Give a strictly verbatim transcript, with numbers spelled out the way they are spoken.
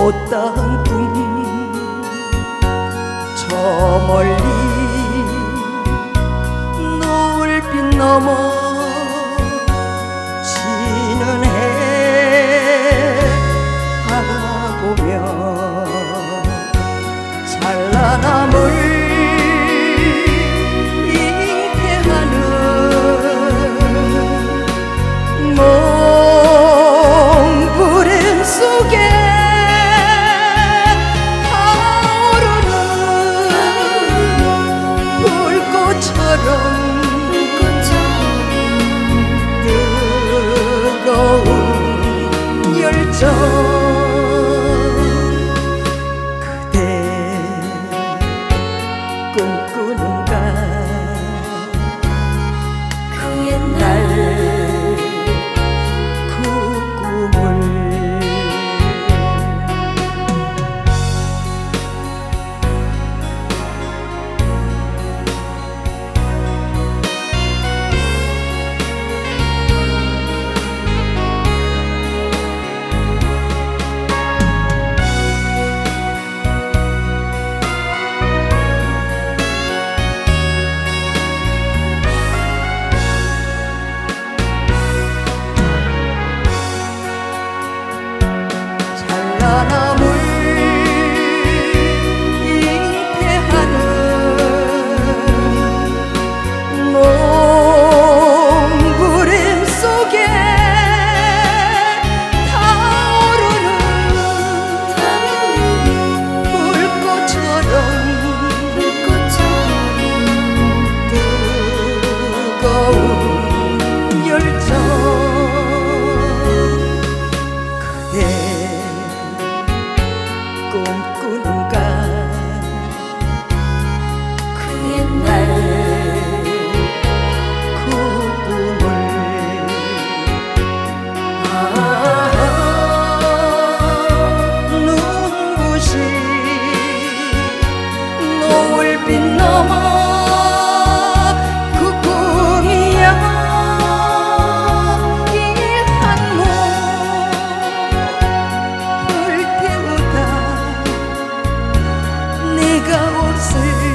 못다한 꿈 저 멀리 노을빛 넘어 지는 해 바라보며 찬란함을 잉태하는 몽부름 속에 타오르는 불꽃처럼 뜨거운 열정 그대 꿈꾸는가 그 옛날 그 꿈을 찬란함을 잉태하는 몽부름 속에 타오르는 불꽃처럼 뜨거운 열정 그대 꿈꾸는가 그 옛날 그 꿈을 아 눈부신 노을빛 넘어 그 꿈이야 이 한몸 불태우다 내가 없을